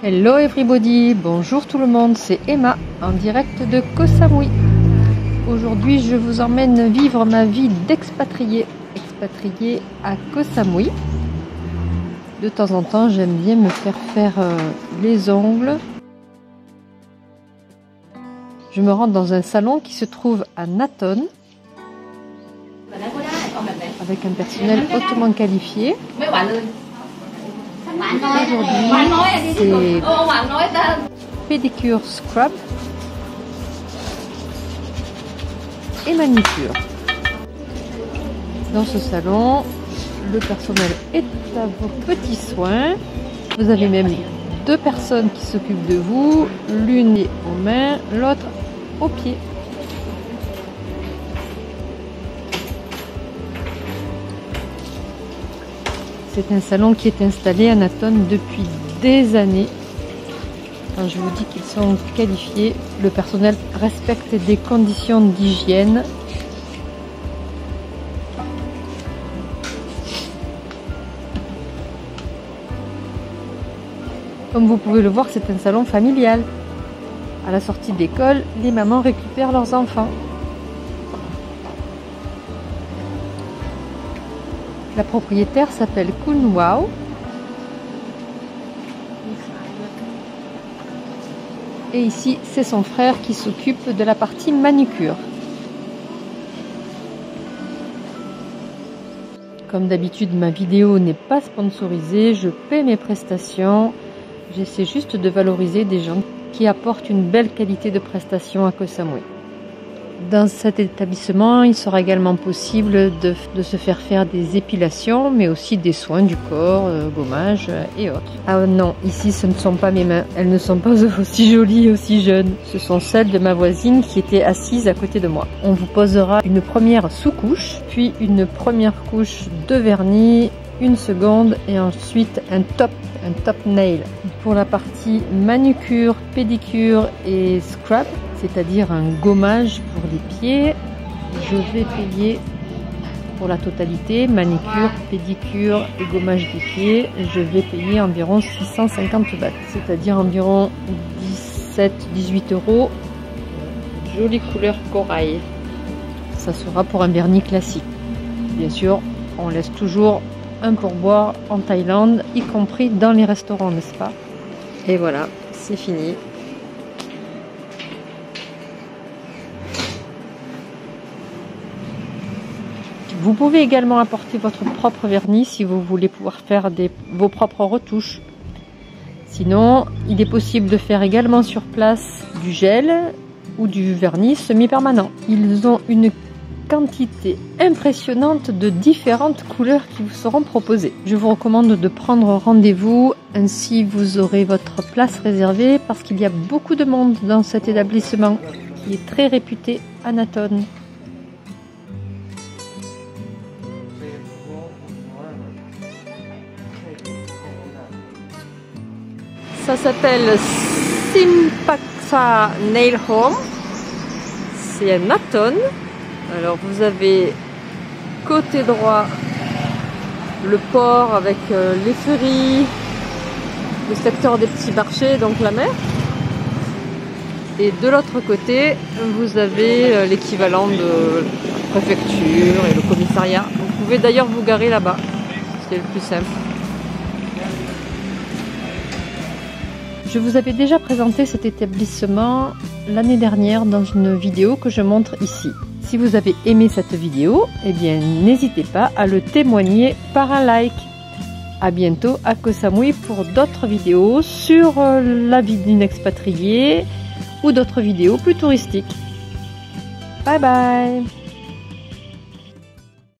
Hello everybody, bonjour tout le monde, c'est Emma en direct de Koh Samui. Aujourd'hui je vous emmène vivre ma vie d'expatrié à Koh Samui. De temps en temps j'aime bien me faire les ongles. Je me rends dans un salon qui se trouve à Naton avec un personnel hautement qualifié. Aujourd'hui, c'est pédicure, scrub et manicure. Dans ce salon, le personnel est à vos petits soins. Vous avez même deux personnes qui s'occupent de vous, l'une est aux mains, l'autre aux pieds. C'est un salon qui est installé à Naton depuis des années. Quand je vous dis qu'ils sont qualifiés, le personnel respecte des conditions d'hygiène. Comme vous pouvez le voir, c'est un salon familial. À la sortie d'école, les mamans récupèrent leurs enfants. La propriétaire s'appelle Kun Wow. Et ici, c'est son frère qui s'occupe de la partie manucure. Comme d'habitude, ma vidéo n'est pas sponsorisée, je paie mes prestations. J'essaie juste de valoriser des gens qui apportent une belle qualité de prestation à Koh Samui. Dans cet établissement, il sera également possible de se faire des épilations, mais aussi des soins du corps, gommage et autres. Ah non, ici ce ne sont pas mes mains, elles ne sont pas aussi jolies et aussi jeunes. Ce sont celles de ma voisine qui était assise à côté de moi. On vous posera une première sous-couche, puis une première couche de vernis, une seconde et ensuite un top nail. Pour la partie manucure, pédicure et scrub, c'est-à-dire un gommage pour les pieds, je vais payer pour la totalité, manicure, pédicure et gommage des pieds, je vais payer environ 650 bahts, c'est-à-dire environ 17-18 €. Jolie couleur corail. Ça sera pour un vernis classique. Bien sûr, on laisse toujours un pourboire en Thaïlande, y compris dans les restaurants, n'est-ce pas? Et voilà, c'est fini. Vous pouvez également apporter votre propre vernis si vous voulez pouvoir faire vos propres retouches. Sinon, il est possible de faire également sur place du gel ou du vernis semi-permanent. Ils ont une quantité impressionnante de différentes couleurs qui vous seront proposées. Je vous recommande de prendre rendez-vous, ainsi vous aurez votre place réservée parce qu'il y a beaucoup de monde dans cet établissement qui est très réputé à Naton. Ça s'appelle Simpaksa Nail Home. C'est à Naton. Alors vous avez côté droit le port avec les ferries, le secteur des petits marchés, donc la mer. Et de l'autre côté, vous avez l'équivalent de la préfecture et le commissariat. Vous pouvez d'ailleurs vous garer là-bas, c'est le plus simple. Je vous avais déjà présenté cet établissement l'année dernière dans une vidéo que je montre ici. Si vous avez aimé cette vidéo, eh bien n'hésitez pas à le témoigner par un like. À bientôt à Koh Samui pour d'autres vidéos sur la vie d'une expatriée ou d'autres vidéos plus touristiques. Bye bye!